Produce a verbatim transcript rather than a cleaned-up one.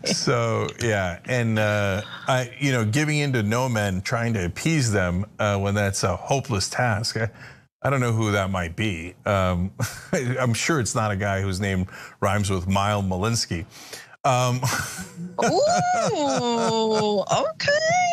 So yeah, and uh, I, you know, giving in to no men, trying to appease them uh, when that's a hopeless task. I, I don't know who that might be. Um, I'm sure it's not a guy whose name rhymes with Mild Malinsky. Um, Ooh, okay.